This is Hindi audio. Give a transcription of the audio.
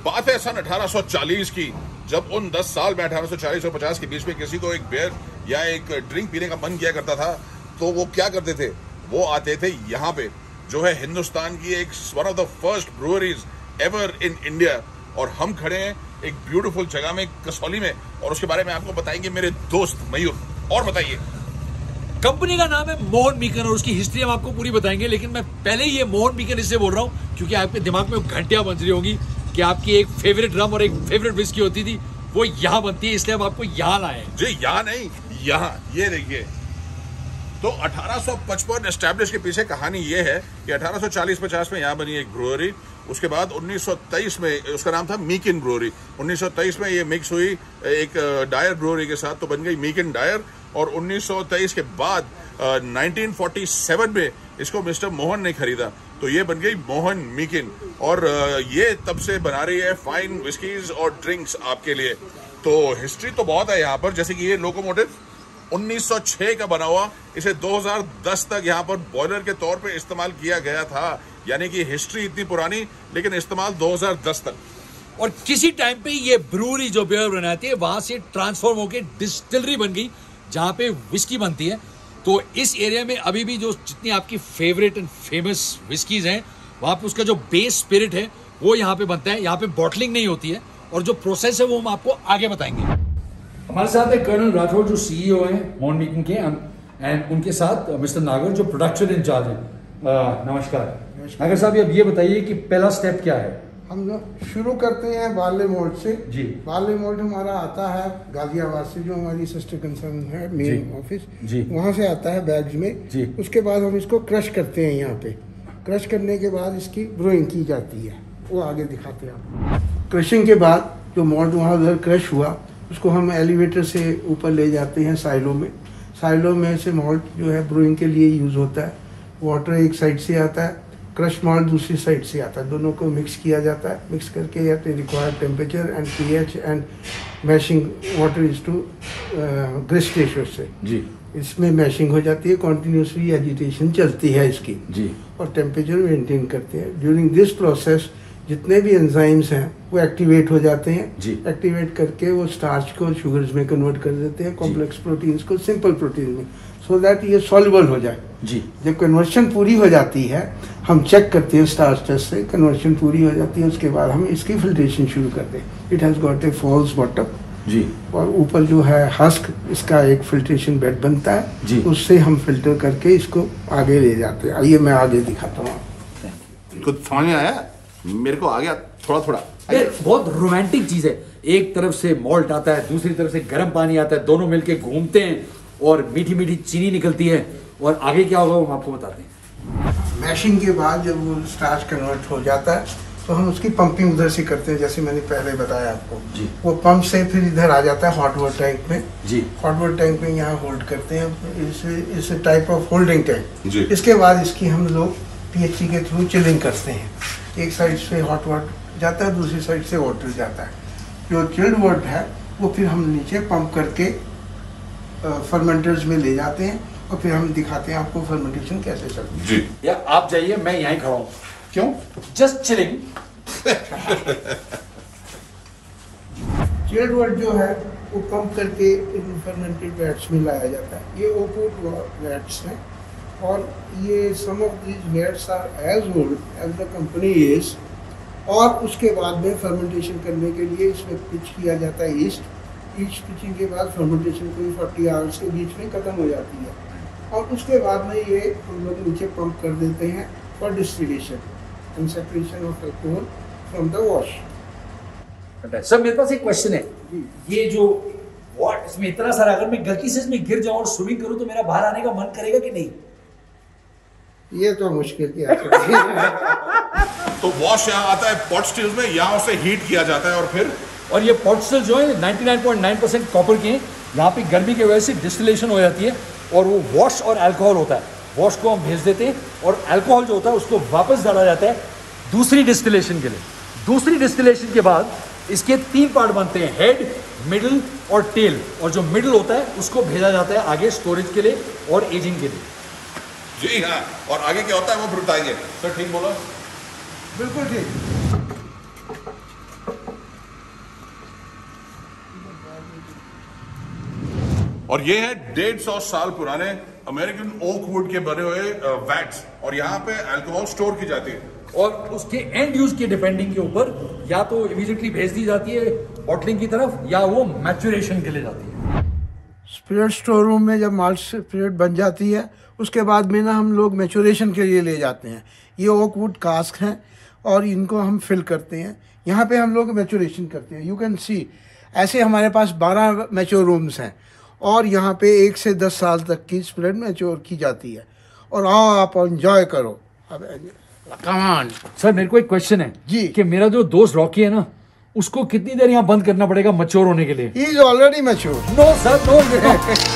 बात है सन 1840 की, जब उन 10 साल में 1840 और 50 के बीच में किसी को एक बियर या एक ड्रिंक पीने का मन किया करता था, तो वो क्या करते थे? वो आते थे यहाँ पे, जो है हिंदुस्तान की एक one of the first breweries ever in India. और हम खड़े हैं एक ब्यूटीफुल जगह में, कसौली में, और उसके बारे में आपको बताएंगे मेरे दोस्त मयूर। और बताइए। कंपनी का नाम है मोहन मीकन और उसकी हिस्ट्री हम आपको पूरी बताएंगे, लेकिन मैं पहले ही ये मोहन मीकन इससे बोल रहा हूँ क्योंकि आपके दिमाग में घंटियां बज रही होंगी कि आपकी एक फेवरेट रम और एक फेवरेट विस्की होती थी, वो यहाँ बनती है, इसलिए हम आपको यहाँ लाए हैं। जी यहाँ नहीं, यहाँ, ये देखिए। तो 1855 एस्टैब्लिश के पीछे कहानी ये है कि 1840-50 में यहाँ बनी एक ब्रूअरी। उसके बाद 1923 में, उसका नाम था मीकिन ब्रूअरी, 1923 में ये मिक्स हुई एक डायर ब्रूअरी के साथ, तो बन गई मीकिन डायर। और 1923 के बाद 1947 में इसको मिस्टर मोहन ने खरीदा, तो ये बन गई मोहन मीकिन। और ये तब से बना रही है फाइन विस्कीज और ड्रिंक्स आपके लिए। तो हिस्ट्री तो बहुत है यहाँ पर, जैसे कि ये लोकोमोटिव 1906 का बना हुआ, इसे 2010 तक यहाँ पर बॉयलर के तौर पे इस्तेमाल किया गया था। यानी कि हिस्ट्री इतनी पुरानी, लेकिन इस्तेमाल 2010 तक। और किसी टाइम पे ये ब्रूअरी जो बियर बनाती है वहां से ट्रांसफॉर्म होकर डिस्टिलरी बन गई जहां पे विस्की बनती है। तो इस एरिया में अभी भी जो जितनी आपकी फेवरेट एंड फेमस विस्कीज हैं, वहां पे उसका जो बेस स्पिरिट है वो यहाँ पे बनता है। यहाँ पे बॉटलिंग नहीं होती है, और जो प्रोसेस है वो हम आपको आगे बताएंगे। हमारे साथ है कर्नल राठौर जो सीईओ हैं मोहन मीकिन के, एंड उनके साथ मिस्टर नागर जो प्रोडक्शन इंचार्ज है। नमस्कार नागर साहब, अब ये बताइए कि पहला स्टेप क्या है? हम लोग शुरू करते हैं बार्ले मोल्ड से। जी। बार्ले मोल्ड हमारा आता है गाजियाबाद से, जो हमारी सिस्टर कंसर्न है मेन ऑफिस, वहाँ से आता है बैग्स में। जी। उसके बाद हम इसको क्रश करते हैं यहाँ पे। क्रश करने के बाद इसकी ब्रोइंग की जाती है, वो आगे दिखाते हैं आपको। क्रशिंग के बाद जो मोल्ड वहाँ उधर क्रश हुआ, उसको हम एलिवेटर से ऊपर ले जाते हैं साइलो में। साइलो में से मोल्ट जो है ब्रोइंग के लिए यूज़ होता है। वाटर एक साइड से आता है, क्रश माल्ट दूसरी साइड से आता है, दोनों को मिक्स किया जाता है। मिक्स करके at required temperature and pH and mashing water is to grist ratio से जी इसमें मैशिंग हो जाती है। कॉन्टिन्यूसली एजिटेशन चलती है इसकी जी, और टेम्परेचर मेंटेन करते हैं। ड्यूरिंग दिस प्रोसेस जितने भी एंजाइम्स हैं वो एक्टिवेट हो जाते हैं जी। एक्टिवेट करके वो स्टार्च को शुगर्स में कन्वर्ट कर देते हैं, कॉम्प्लेक्स प्रोटीन्स को सिंपल प्रोटीन में, सो दैट ये सॉल्युबल हो जाए जी। जब कन्वर्शन पूरी हो जाती है, हम चेक करते हैं स्टार्च टेस्ट से, कन्वर्शन पूरी हो जाती है, उसके बाद हम इसकी फिल्ट्रेशन शुरू करते हैं। It has got a false bottom जी, और ऊपर जो है हस्क, इसका एक फिल्ट्रेशन बेड बनता है जी, उससे हम फिल्टर करके इसको आगे ले जाते हैं। आइए मैं आगे दिखाता हूँ। कुछ समझ में आया? मेरे को आ गया थोड़ा थोड़ा। बहुत रोमांटिक चीज है, एक तरफ से मॉल्ट आता है, दूसरी तरफ से गर्म पानी आता है, दोनों मिलके घूमते हैं और मीठी मीठी चीनी निकलती है। और आगे क्या होगा वो हम आपको बताते हैं। मैशिंग के बाद जब वो स्टार्च कन्वर्ट हो जाता है, तो हम उसकी पंपिंग उधर से करते हैं, जैसे मैंने पहले बताया आपको जी। वो पंप से फिर इधर आ जाता है हॉट वाटर टैंक में जी। हॉट वाटर टैंक में यहाँ होल्ड करते हैं, इस टाइप ऑफ होल्डिंग टैंक। इसके बाद इसकी हम लोग पीएचसी के थ्रू चिलिंग करते हैं। एक साइड से हॉट वाटर जाता है, दूसरी साइड से वाटर जाता है। जो चिल्ड वाटर है वो फिर हम नीचे पंप करके फर्मेंटर्स में ले जाते हैं, और फिर हम दिखाते हैं आपको फर्मेंटेशन कैसे चलती है जी। या आप जाइए, मैं यहीं खड़ा हूँ। क्यों? Just chilling. चिल्ड वाटर जो है वो पंप करके इन फर्मेंटेड वैट्स में लाया जाता है। ये ओकवुड वैट्स हैं, और ये some of these vats are as old as the company is. और उसके बाद में फर्मेंटेशन करने के लिए इसमें पिच किया जाता है ईस्ट। ईस्ट पिचिंग के बाद फर्मेंटेशन कोई 40 आवर्स के बीच में ख़त्म हो जाती है, और उसके बाद में ये हम लोग नीचे पंप कर देते हैं for distillation and separation of alcohol from the wash. Sir मेरे पास एक क्वेश्चन है, ये जो वॉट इसमें इतना सारा, अगर मैं गलती से इसमें गिर जाऊं और स्विमिंग करूं तो मेरा बाहर आने का मन करेगा कि नहीं? ये तो मुश्किल की तो वॉश यहाँ आता है पॉट स्टिल्स में, यहाँ उसे हीट किया जाता है, और फिर और ये पॉट स्टिल जो है 99.9% कॉपर के हैं। यहाँ पे गर्मी की वजह से डिस्टिलेशन हो जाती है, और वो वॉश और अल्कोहल होता है। वॉश को हम भेज देते हैं, और अल्कोहल जो होता है उसको वापस डाला जाता है दूसरी डिस्टिलेशन के लिए। दूसरी डिस्टिलेशन के बाद इसके 3 पार्ट बनते हैं, हेड, मिडल और टेल। और जो मिडल होता है उसको भेजा जाता है आगे स्टोरेज के लिए और एजिंग के लिए। जी हाँ, और आगे क्या होता है वो फिर बताएंगे। सर ठीक बोला? बिल्कुल ठीक। और ये है 150 साल पुराने अमेरिकन ओक वुड के बने हुए वैट्स, और यहाँ पे अल्कोहल स्टोर की जाती है। और उसके एंड यूज के डिपेंडिंग के ऊपर या तो इमीडिएटली भेज दी जाती है बॉटलिंग की तरफ, या वो मैच्योरेशन के लिए जाती है। स्पिरिट स्टोर रूम में जब माल्ट स्पिरिट बन जाती है उसके बाद में ना हम लोग मैच्योरेशन के लिए ले जाते हैं। ये ओक वुड कास्क हैं और इनको हम फिल करते हैं। यहाँ पे हम लोग मैच्योरेशन करते हैं। यू कैन सी ऐसे हमारे पास 12 मैच्योर रूम्स हैं और यहाँ पे 1 से 10 साल तक की स्पिरिट मैच्योर की जाती है। और आओ आप एंजॉय करो। अब कम ऑन सर, मेरे को एक क्वेश्चन है जी कि मेरा जो दोस्त रॉकी है ना, उसको कितनी देर यहाँ बंद करना पड़ेगा मैच्योर होने के लिए? He is already mature. No sir, no.